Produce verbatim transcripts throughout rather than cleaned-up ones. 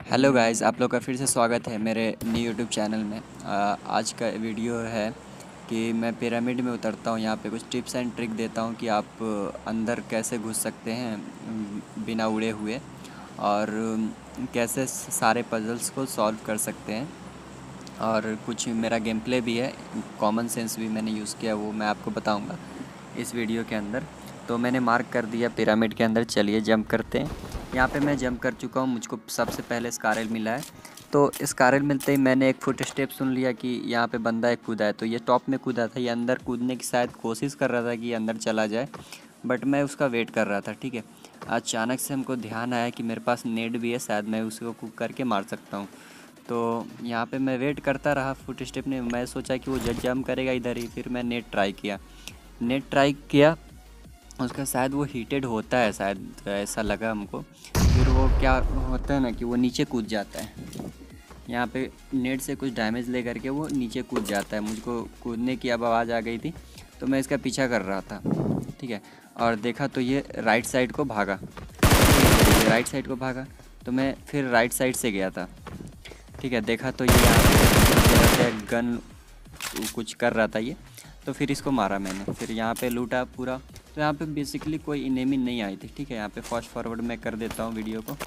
Hello guys, आप लोग का फिर से स्वागत है मेरे न्यू यूट्यूब चैनल में। आ, आज का वीडियो है कि मैं पिरामिड में उतरता हूँ। यहाँ पे कुछ टिप्स एंड ट्रिक देता हूँ कि आप अंदर कैसे घुस सकते हैं अम, बिना उड़े हुए, और अम, कैसे सारे पजल्स को सॉल्व कर सकते हैं। और कुछ मेरा गेम प्ले भी है, कॉमन सेंस भी मैंने यूज़ किया, वो मैं आपको बताऊँगा इस वीडियो के अंदर। तो मैंने मार्क कर दिया पिरामिड के अंदर, चलिए जंप करते हैं। यहाँ पे मैं जंप कर चुका हूँ, मुझको सबसे पहले स्कारल मिला है। तो स्कारल मिलते ही मैंने एक फुट स्टेप सुन लिया कि यहाँ पे बंदा एक कूदा है, तो ये टॉप में कूदा था। ये अंदर कूदने की शायद कोशिश कर रहा था कि अंदर चला जाए, बट मैं उसका वेट कर रहा था। ठीक है, अचानक से हमको ध्यान आया कि मेरे पास नेट भी है, शायद मैं उसको कुक करके मार सकता हूँ। तो यहाँ पे मैं वेट करता रहा फुट स्टेप ने। मैं सोचा कि वो जज जंप करेगा इधर ही, फिर मैं नेट ट्राई किया। नेट ट्राई किया उसका शायद वो हीटेड होता है, शायद ऐसा लगा हमको। फिर वो क्या होता है ना कि वो नीचे कूद जाता है। यहाँ पे नेट से कुछ डैमेज ले करके वो नीचे कूद जाता है। मुझको कूदने की अब आवाज़ आ गई थी, तो मैं इसका पीछा कर रहा था। ठीक है, और देखा तो ये राइट साइड को भागा। ये राइट साइड को भागा तो मैं फिर राइट साइड से गया था। ठीक है, देखा तो ये यहाँ पे गन कुछ कर रहा था ये, तो फिर इसको मारा मैंने। फिर यहाँ पे लूटा पूरा। तो यहाँ पे बेसिकली कोई इनेमी नहीं आई थी। ठीक है, यहाँ पे फास्ट फॉरवर्ड मैं कर देता हूँ वीडियो को।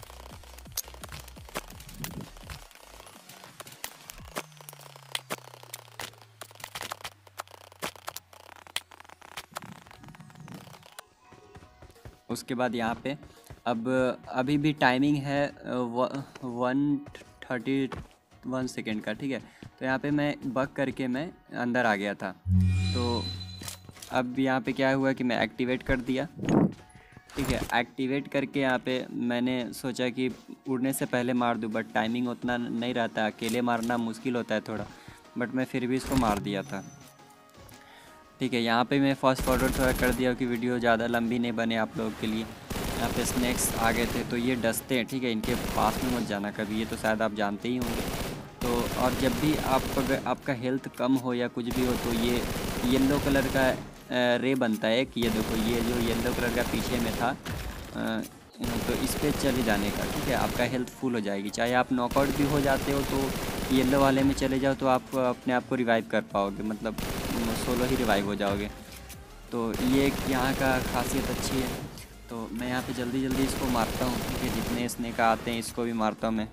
उसके बाद यहाँ पे अब अभी भी टाइमिंग है वन थर्टी वन सेकेंड का। ठीक है, तो यहाँ पे मैं बग करके मैं अंदर आ गया था। तो अब यहाँ पे क्या हुआ कि मैं एक्टिवेट कर दिया। ठीक है, एक्टिवेट करके यहाँ पे मैंने सोचा कि उड़ने से पहले मार दूँ, बट टाइमिंग उतना नहीं रहता, अकेले मारना मुश्किल होता है थोड़ा, बट मैं फिर भी इसको मार दिया था। ठीक है, यहाँ पे मैं फास्ट फॉरवर्ड थोड़ा कर दिया कि वीडियो ज़्यादा लंबी नहीं बने आप लोगों के लिए। यहाँ पे स्नैक्स आ गए थे, तो ये डसते हैं। ठीक है, इनके पास में मत जाना कभी, ये तो शायद आप जानते ही होंगे। तो और जब भी आप अगर आपका हेल्थ कम हो या कुछ भी हो, तो ये येलो कलर का रे बनता है एक, ये देखो, ये जो येलो कलर का पीछे में था, तो इस पर चले जाने का। ठीक है, आपका हेल्थ फुल हो जाएगी। चाहे आप नॉकआउट भी हो जाते हो तो येलो वाले में चले जाओ, तो आप अपने आप को रिवाइव कर पाओगे, मतलब सोलो ही रिवाइव हो जाओगे। तो ये एक यहाँ का खासियत अच्छी है। तो मैं यहाँ पे जल्दी जल्दी इसको मारता हूँ। ठीक है, जितने स्नेक आते हैं इसको भी मारता हूँ मैं।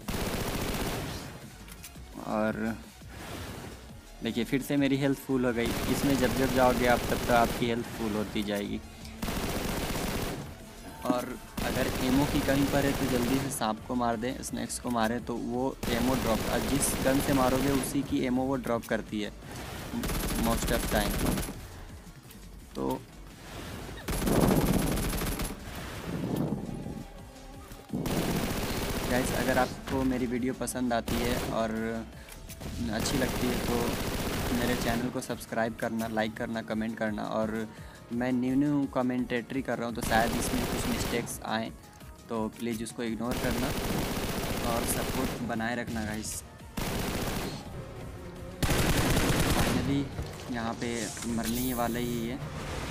और देखिए फिर से मेरी हेल्थ फुल हो गई। इसमें जब जब जाओगे आप, तब तक आपकी हेल्थ फुल होती जाएगी। और अगर एमओ की कहीं पर है तो जल्दी से सांप को मार दें, स्नैक्स को मारें, तो वो एमओ ड्रॉप, जिस गन से मारोगे उसी की एमओ वो ड्रॉप करती है मोस्ट ऑफ टाइम। तो गाइस, अगर आपको मेरी वीडियो पसंद आती है और अच्छी लगती है तो मेरे चैनल को सब्सक्राइब करना, लाइक करना, कमेंट करना। और मैं न्यू न्यू कमेंटेटरी कर रहा हूँ, तो शायद इसमें कुछ मिस्टेक्स आएँ, तो प्लीज़ उसको इग्नोर करना और सपोर्ट बनाए रखना गाइस। फाइनली यहाँ पे मरने ही वाले ही है।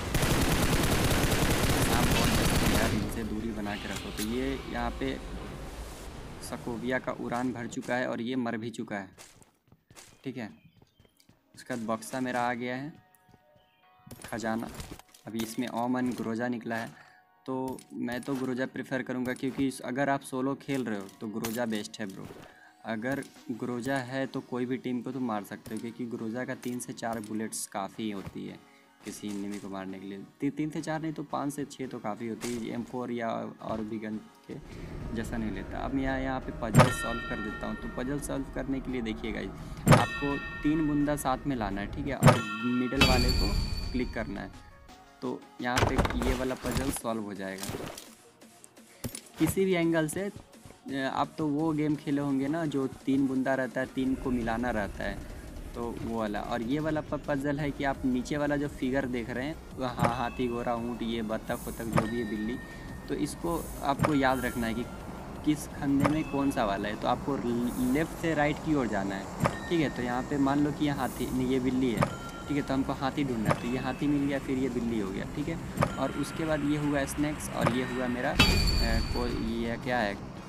आप बहुत जल्दी यार, इनसे दूरी बना के रखो। तो ये यहाँ पे सकोविया का उड़ान भर चुका है और ये मर भी चुका है। ठीक है, उसका बक्सा मेरा आ गया है, खजाना। अभी इसमें ओमन ग्रोजा निकला है, तो मैं तो ग्रोजा प्रेफर करूँगा, क्योंकि अगर आप सोलो खेल रहे हो तो ग्रोजा बेस्ट है ब्रो। अगर ग्रोजा है तो कोई भी टीम को तुम मार सकते हो, क्योंकि ग्रोजा का तीन से चार बुलेट्स काफ़ी होती है किसी एनिमी को मारने के लिए। ती, तीन से चार नहीं तो पाँच से छः तो काफ़ी होती है। एम फोर या और भी गन के जैसा नहीं लेता। अब मैं यहाँ पे पजल सॉल्व कर देता हूँ। तो पजल सॉल्व करने के लिए देखिएगा, आपको तीन बुंदा साथ में लाना है। ठीक है, और मिडल वाले को क्लिक करना है, तो यहाँ पे ये वाला पजल सॉल्व हो जाएगा किसी भी एंगल से। आप तो वो गेम खेले होंगे ना जो तीन बुंदा रहता है, तीन को मिलाना रहता है, तो वो वाला। और ये वाला पजल है कि आप नीचे वाला जो फिगर देख रहे हैं, हाँ, हाथी, घोड़ा, ऊँट, ये बत्तख वत्तख जो भी है, बिल्ली, तो इसको आपको याद रखना है कि किस खंडे में कौन सा वाला है। तो आपको लेफ़्ट से राइट की ओर जाना है। ठीक है, तो यहाँ पे मान लो कि ये हाथी नहीं, ये बिल्ली है। ठीक है, तो हमको हाथी ढूंढना है, तो ये हाथी मिल गया, फिर ये बिल्ली हो गया। ठीक है, और उसके बाद ये हुआ स्नैक्स, और ये हुआ मेरा कोई, ये क्या है,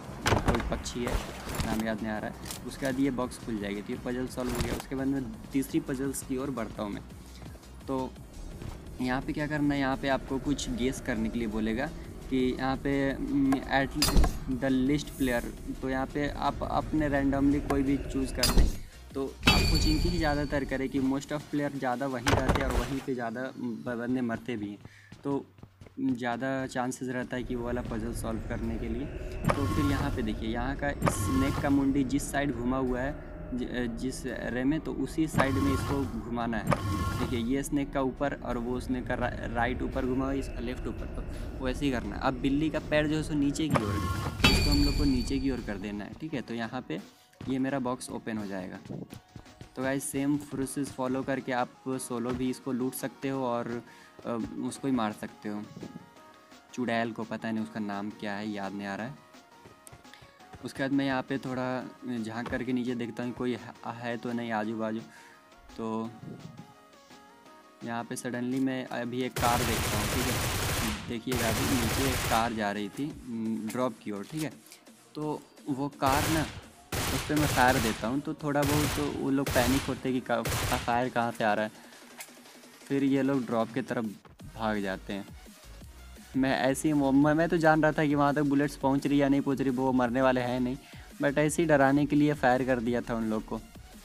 कोई पक्षी है, नाम याद नहीं आ रहा है। उसके बाद ये बॉक्स खुल जाएगी, तो ये पजल सॉल्व हो गया। उसके बाद मैं तीसरी पजल्स की ओर बढ़ता हूँ मैं। तो यहाँ पे क्या करना है, यहाँ पे आपको कुछ गेस करने के लिए बोलेगा कि यहाँ पे एट द लिस्ट प्लेयर, तो यहाँ पे आप अपने रैंडमली कोई भी चूज़ कर दें। तो आपको चिंकी ही ज़्यादातर करे कि मोस्ट ऑफ प्लेयर ज़्यादा वहीं रहते हैं और वहीं पे ज़्यादा बंदे मरते भी हैं, तो ज़्यादा चांसेस रहता है कि वो वाला पजल सॉल्व करने के लिए। तो फिर यहाँ पे देखिए, यहाँ का स्नेक का मुंडी जिस साइड घुमा हुआ है जिस रे में, तो उसी साइड में इसको घुमाना है। देखिए ये स्नेक का ऊपर और वो स्नेक का रा, राइट ऊपर घुमा हुआ है, इसका लेफ्ट ऊपर, तो वैसे ही करना है। अब बिल्ली का पैर जो है सो नीचे की ओर है, इसको हम लोग को नीचे की ओर कर देना है, ठीक है। तो यहाँ पे ये मेरा बॉक्स ओपन हो जाएगा। तो गाइस सेम प्रोसेस फॉलो करके आप सोलो भी इसको लूट सकते हो और उसको ही मार सकते हो। चुड़ैल को, पता नहीं उसका नाम क्या है, याद नहीं आ रहा है। उसके बाद मैं यहाँ पे थोड़ा झांक करके नीचे देखता हूँ कोई है तो नहीं आजू बाजू। तो यहाँ पे सडनली मैं अभी एक कार देखता हूँ, ठीक है। देखिएगा अभी नीचे एक कार जा रही थी ड्रॉप की ओर, ठीक है। तो वो कार ना, उस पर मैं फायर देता हूँ, तो थोड़ा बहुत तो वो लोग पैनिक होते हैं कि फायर कहाँ से आ रहा है। फिर ये लोग ड्रॉप की तरफ भाग जाते हैं। मैं ऐसे ही मैं, मैं तो जान रहा था कि वहाँ तक बुलेट्स पहुँच रही या नहीं पहुँच रही, वो मरने वाले हैं नहीं, बट ऐसे ही डराने के लिए फायर कर दिया था उन लोग को।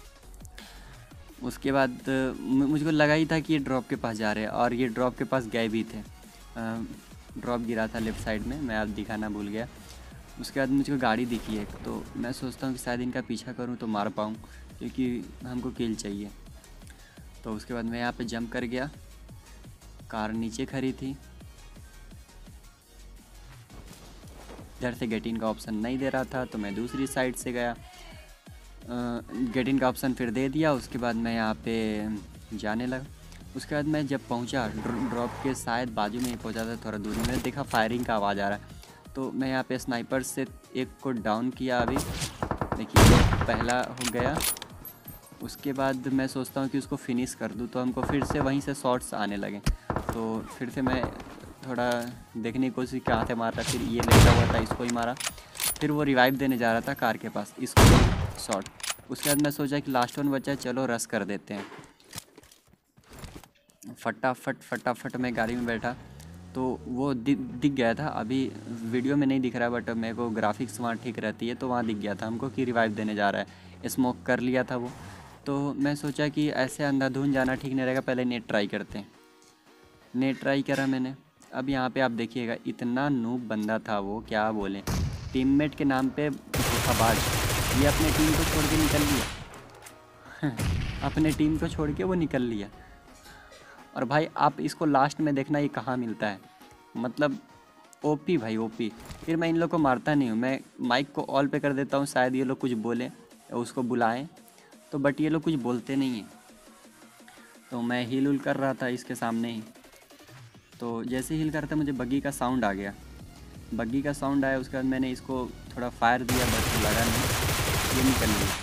उसके बाद मुझको लगा ही था कि ये ड्रॉप के पास जा रहे हैं, और ये ड्रॉप के पास गए भी थे। ड्रॉप गिरा था लेफ़्ट साइड में, मैं आप दिखाना भूल गया। उसके बाद मुझको गाड़ी दिखी है, तो मैं सोचता हूँ कि शायद इनका पीछा करूँ तो मार पाऊँ, क्योंकि हमको किल चाहिए। तो उसके बाद मैं यहाँ पे जंप कर गया, कार नीचे खड़ी थी। इधर से गेट इन का ऑप्शन नहीं दे रहा था, तो मैं दूसरी साइड से गया, गेट इन का ऑप्शन फिर दे दिया। उसके बाद मैं यहाँ पे जाने लगा। उसके बाद मैं जब पहुँचा ड्रॉप के शायद बाजू में ही पहुँचा था, थोड़ा दूरी में देखा फायरिंग का आवाज़ आ रहा है, तो मैं यहाँ पे स्नाइपर से एक को डाउन किया। अभी देखिए पहला हो गया। उसके बाद मैं सोचता हूँ कि उसको फिनिश कर दूँ, तो हमको फिर से वहीं से शॉट्स आने लगे। तो फिर से मैं थोड़ा देखने की कोशिश कहाँ से मार रहा, फिर ये लेटा हुआ था इसको ही मारा। फिर वो रिवाइव देने जा रहा था कार के पास, इसको शॉट। उसके बाद मैं सोचा कि लास्ट वन बचा है, चलो रश कर देते हैं। फटाफट फटाफट मैं गाड़ी में बैठा, तो वो दि, दिख गया था। अभी वीडियो में नहीं दिख रहा, बट मेरे को ग्राफिक्स वहाँ ठीक रहती है, तो वहाँ दिख गया था हमको कि रिवाइव देने जा रहा है। स्मोक कर लिया था वो, तो मैं सोचा कि ऐसे अंधाधुंध जाना ठीक नहीं रहेगा, पहले नेट ट्राई करते हैं। नेट ट्राई करा मैंने। अब यहाँ पे आप देखिएगा, इतना नूब बंदा था वो, क्या बोलें, टीममेट के नाम पे धोखाबाज। ये अपने टीम को छोड़ के निकल लिया अपने टीम को छोड़ के वो निकल लिया। और भाई आप इसको लास्ट में देखना, ये कहाँ मिलता है, मतलब ओपी भाई ओपी। फिर मैं इन लोग को मारता नहीं हूँ, मैं माइक को ऑल पे कर देता हूँ, शायद ये लोग कुछ बोलें, उसको बुलाएं, तो बट ये लोग कुछ बोलते नहीं हैं। तो मैं हील उल कर रहा था इसके सामने ही, तो जैसे हील करता मुझे बग्गी का साउंड आ गया। बग्गी का साउंड आया, उसके बाद मैंने इसको थोड़ा फायर दिया, बट लगा नहीं, ये निकल लिया,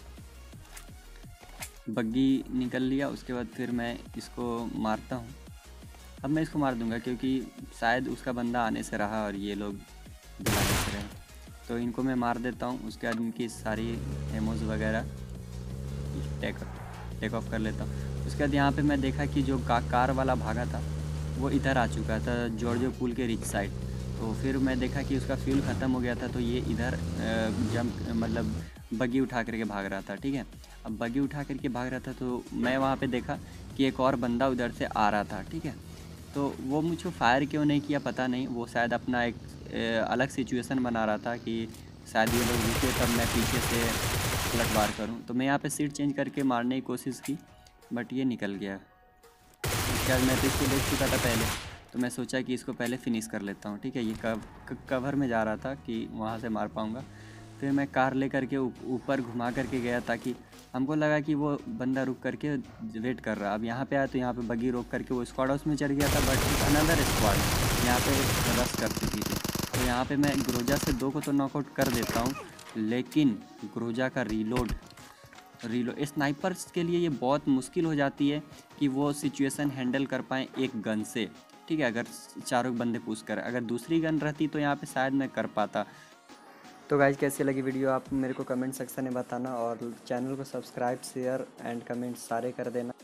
बग्गी निकल लिया। उसके बाद फिर मैं इसको मारता हूँ। अब मैं इसको मार दूंगा, क्योंकि शायद उसका बंदा आने से रहा और ये लोग बुलाने से रहे, तो इनको मैं मार देता हूँ। उसके बाद इनकी सारी एमोज वगैरह टेक टेक ऑफ कर लेता हूँ। उसके बाद यहाँ पे मैं देखा कि जो का, कार वाला भागा था वो इधर आ चुका था, जॉर्जियो पुल के रिच साइड। तो फिर मैं देखा कि उसका फ्यूल ख़त्म हो गया था, तो ये इधर जंप मतलब बग्गी उठा करके भाग रहा था, ठीक है। अब बग्गी उठा करके भाग रहा था, तो मैं वहाँ पे देखा कि एक और बंदा उधर से आ रहा था, ठीक है। तो वो मुझको फायर क्यों नहीं किया पता नहीं, वो शायद अपना एक अलग सिचुएशन बना रहा था कि शायद ये लोग रुके तब मैं पीछे से पलटवार करूं। तो मैं यहाँ पे सीट चेंज करके मारने की कोशिश की, बट ये निकल गया। उसके बाद मैं तो इसको देख चुका था पहले, तो मैं सोचा कि इसको पहले फिनिश कर लेता हूँ, ठीक है। ये कव, कवर में जा रहा था कि वहाँ से मार पाऊँगा। फिर मैं कार ले करके ऊपर घुमा करके गया, ताकि हमको लगा कि वो बंदा रुक करके वेट कर रहा। अब यहाँ पे आया तो यहाँ पे बग्गी रोक करके वो स्क्वाड हाउस में चढ़ गया था, बट अनदर स्क्वाड यहाँ पे रश कर चुकी थी। तो यहाँ पे मैं ग्रोजा से दो को तो नॉकआउट कर देता हूँ, लेकिन ग्रोजा का रीलोड रीलोड स्नाइपर्स के लिए ये बहुत मुश्किल हो जाती है कि वो सिचुएशन हैंडल कर पाएँ एक गन से, ठीक है। अगर चारों बंदे पुश कर, अगर दूसरी गन रहती तो यहाँ पे शायद मैं कर पाता। तो गाइज कैसी लगी वीडियो आप मेरे को कमेंट सेक्शन में बताना, और चैनल को सब्सक्राइब शेयर एंड कमेंट सारे कर देना।